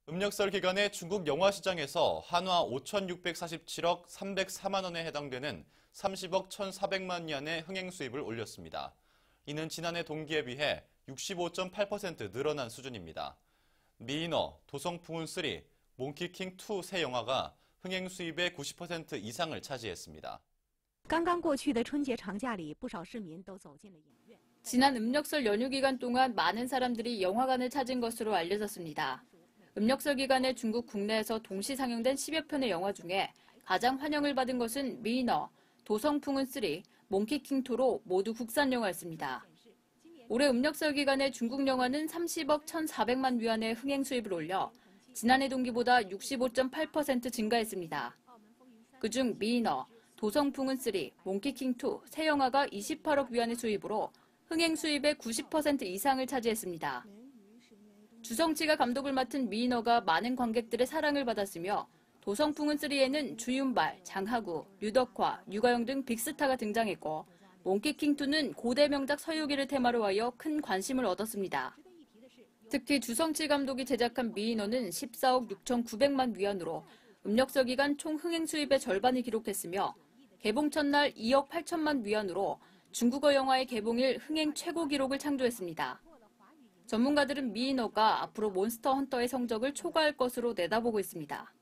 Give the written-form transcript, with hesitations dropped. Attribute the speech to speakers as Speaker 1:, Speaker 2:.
Speaker 1: 음력설 기간에 중국 영화 시장에서 한화 5,647억 304만 원에 해당되는 30억 1,400만 위안의 흥행 수입을 올렸습니다. 이는 지난해 동기에 비해 65.8% 늘어난 수준입니다. 미인어, 도성풍은 3, 몽키킹 2 세 영화가 흥행 수입의 90% 이상을 차지했습니다.
Speaker 2: 지난 음력설 연휴 기간 동안 많은 사람들이 영화관을 찾은 것으로 알려졌습니다. 음력설 기간에 중국 국내에서 동시 상영된 10여 편의 영화 중에 가장 환영을 받은 것은 미인어, 도성풍은 3, 몽키킹 2로 모두 국산 영화였습니다. 올해 음력설 기간에 중국 영화는 30억 1,400만 위안의 흥행 수입을 올려 지난해 동기보다 65.8% 증가했습니다. 그중 미인어, 도성풍은 3, 몽키킹 2 세 영화가 28억 위안의 수입으로 흥행 수입의 90% 이상을 차지했습니다. 주성치가 감독을 맡은 미인어가 많은 관객들의 사랑을 받았으며 도성풍은 3에는 주윤발, 장하구, 류덕화, 유가영 등 빅스타가 등장했고 몽키킹 2는 고대 명작 서유기를 테마로 하여 큰 관심을 얻었습니다. 특히 주성치 감독이 제작한 미인어는 14억 6,900만 위안으로 음력설 기간 총 흥행 수입의 절반을 기록했으며 개봉 첫날 2억 8천만 위안으로 중국어 영화의 개봉일 흥행 최고 기록을 창조했습니다. 전문가들은 미인어가 앞으로 몬스터 헌터의 성적을 초과할 것으로 내다보고 있습니다.